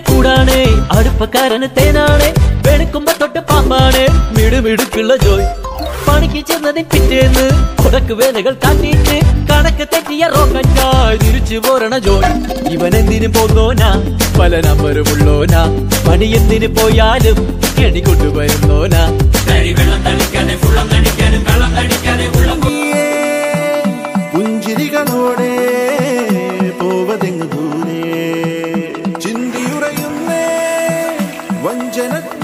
കൂടാണ് അടുപ്പക്കാരന് തേനാണ് വെളുക്കുമ്പോ തൊട്ട് പാമ്പാണ് മിടുമിടുക്കുള്ള ജോയ് പണിക്ക് ചെന്നതിന് പിറ്റേന്ന് കൊടക്ക് വേലകൾ കാട്ടിയിട്ട് കണക്ക് തെറ്റിയ റോക്കറ്റായി തിരിച്ചു പോരണ ജോയ് ഇവൻ എന്തിനു പോന്നോനാ പല നമ്പരുമുള്ളോനാ പണി എന്തിനു പോയാലും എണി കൊണ്ടുവരുന്നോനാ പുഞ്ചിരികളോടെ പോവതെങ്ങു ദൂരെ ചിന്തിയുറയുന്നേ വഞ്ചന